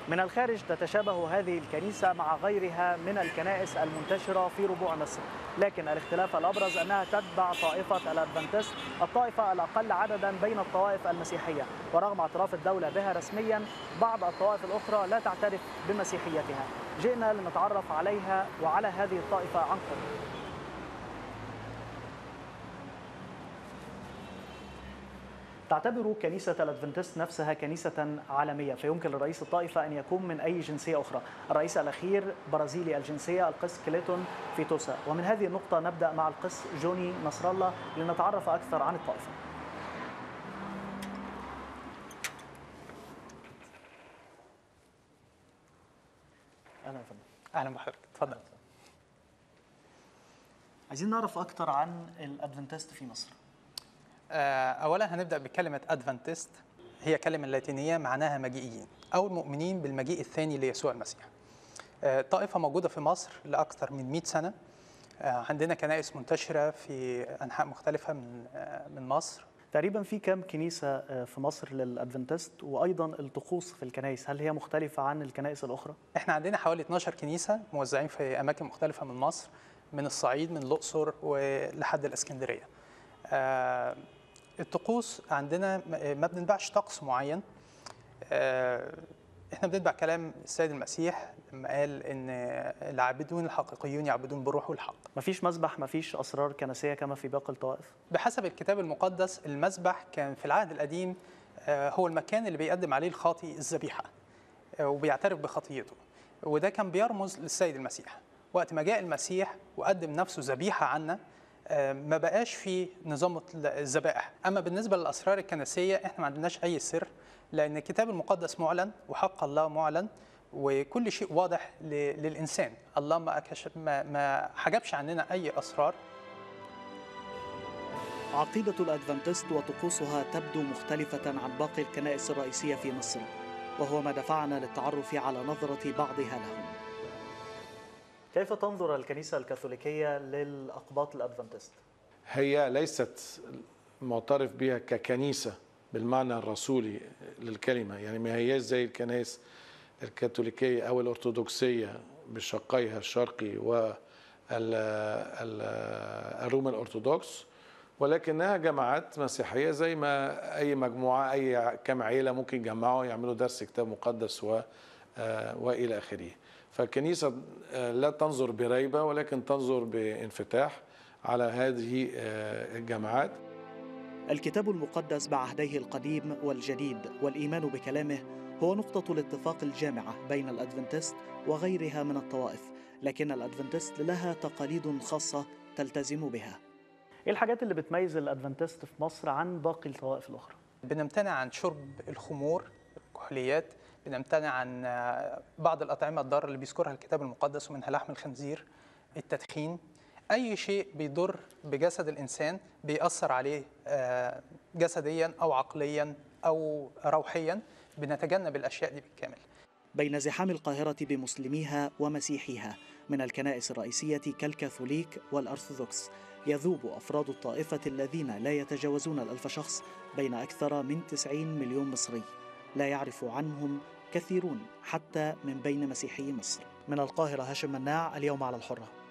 من الخارج تتشابه هذه الكنيسة مع غيرها من الكنائس المنتشرة في ربوع مصر، لكن الاختلاف الأبرز أنها تتبع طائفة الأدفنتست، الطائفة الأقل عددا بين الطوائف المسيحية، ورغم اعتراف الدولة بها رسميا بعض الطوائف الأخرى لا تعترف بمسيحيتها. جئنا لنتعرف عليها وعلى هذه الطائفة عن قرب. تعتبر كنيسة الأدفنتست نفسها كنيسة عالمية، فيمكن لرئيس الطائفة أن يكون من أي جنسية أخرى. الرئيس الأخير برازيلي الجنسية القس كليتون فيتوسا، ومن هذه النقطة نبدأ مع القس جوني نصر الله لنتعرف أكثر عن الطائفة. أهلا فندم. أهلا بحضرتك، اتفضل. عايزين نعرف أكثر عن الأدفنتست في مصر. أولا هنبدأ بكلمة أدفنتست، هي كلمة لاتينية معناها مجيئين أو المؤمنين بالمجيء الثاني ليسوع المسيح. طائفة موجودة في مصر لأكثر من 100 سنة. عندنا كنائس منتشرة في أنحاء مختلفة من مصر. تقريبا في كم كنيسة في مصر للأدفنتست، وأيضا الطقوس في الكنائس هل هي مختلفة عن الكنائس الأخرى؟ احنا عندنا حوالي 12 كنيسة موزعين في أماكن مختلفة من مصر، من الصعيد، من الأقصر ولحد الإسكندرية. الطقوس عندنا ما بنتبعش طقس معين. احنا بنتبع كلام السيد المسيح لما قال ان العابدون الحقيقيون يعبدون بالروح والحق. مفيش مسبح، مفيش اسرار كنسيه كما في باقي الطوائف؟ بحسب الكتاب المقدس المسبح كان في العهد القديم هو المكان اللي بيقدم عليه الخاطي الذبيحه وبيعترف بخطيته، وده كان بيرمز للسيد المسيح. وقت ما جاء المسيح وقدم نفسه ذبيحه عنا ما بقاش في نظام الذبائح. اما بالنسبه للاسرار الكنسيه احنا ما عندناش اي سر، لان الكتاب المقدس معلن وحق الله معلن وكل شيء واضح للانسان. الله ما حجبش عننا اي اسرار. عقيده الادفنتست وطقوسها تبدو مختلفه عن باقي الكنائس الرئيسيه في مصر، وهو ما دفعنا للتعرف على نظره بعضها لهم. كيف تنظر الكنيسة الكاثوليكية للأقباط الأدفنتست؟ هي ليست معترف بها ككنيسة بالمعنى الرسولي للكلمة، يعني ما هياش زي الكنائس الكاثوليكية أو الأرثوذكسية بشقيها الشرقي والروم الأرثوذكس، ولكنها جماعات مسيحية زي ما أي مجموعة، أي كم عيلة ممكن يجمعوا يعملوا درس كتاب مقدس وإلى آخره. فالكنيسة لا تنظر بريبة ولكن تنظر بانفتاح على هذه الجماعات. الكتاب المقدس بعهديه القديم والجديد والإيمان بكلامه هو نقطة الاتفاق الجامعة بين الأدفنتست وغيرها من الطوائف، لكن الأدفنتست لها تقاليد خاصة تلتزم بها. إيه الحاجات اللي بتميز الأدفنتست في مصر عن باقي الطوائف الأخرى؟ بنمتنع عن شرب الخمور، الكحوليات، بنمتنع عن بعض الأطعمة الضارة اللي بيذكرها الكتاب المقدس ومنها لحم الخنزير، التدخين، أي شيء بيضر بجسد الإنسان بيأثر عليه جسديا أو عقليا أو روحيا، بنتجنب الأشياء دي بالكامل. بين زحام القاهرة بمسلميها ومسيحيها من الكنائس الرئيسية كالكاثوليك والأرثوذكس، يذوب أفراد الطائفة الذين لا يتجاوزون 1000 شخص بين أكثر من 90 مليون مصري. لا يعرف عنهم كثيرون حتى من بين مسيحي مصر. من القاهرة هاشم مناع، اليوم على الحرة.